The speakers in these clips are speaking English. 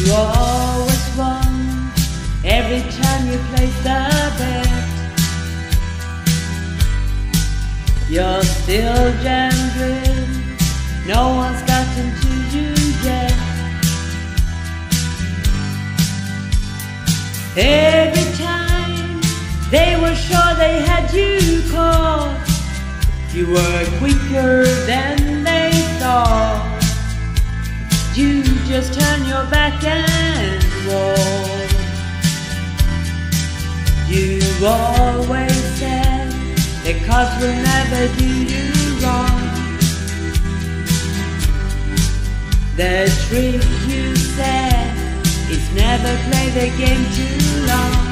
always won every time you place the bet. You're still jam-driven, no one's gotten to you yet. Every time they were sure they had you caught, you were quicker than they thought. You just turn your back and walk. You always said the cards will never do you wrong. The trick you said is never play the game too long.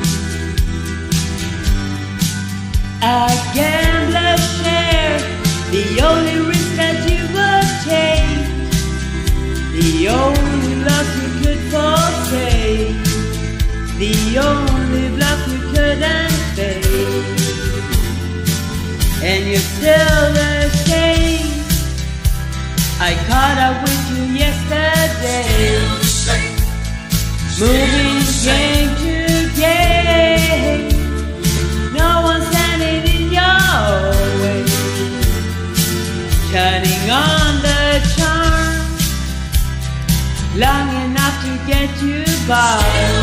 A gambler's share, the only risk that you would take, the only loss you could forsake, the only bluff you couldn't fake. And you're still the same. I caught up with you yesterday. Moving game to game, no one's standing in your way. Turning on the charm long enough to get you by.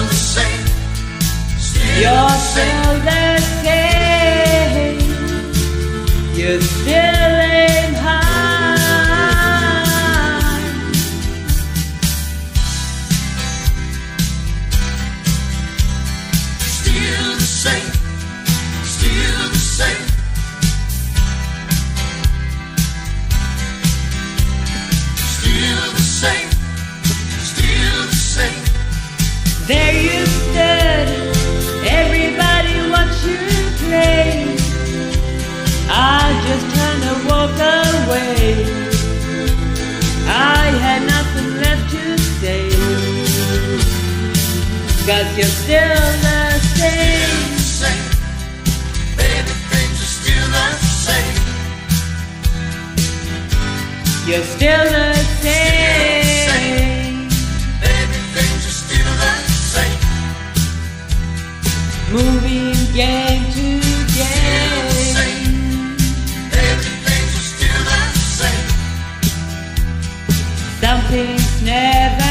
You're still the same. You still aim high. Still the same. Still the same. Still the same. Still the same. There you stood, everybody watched you play. I just turned to walk away. I had nothing left to say, 'cause you're still the same. Baby, things are still the same. You're still the same. Baby, things are still the same. Moving game to game. Everything's still the same. Something's never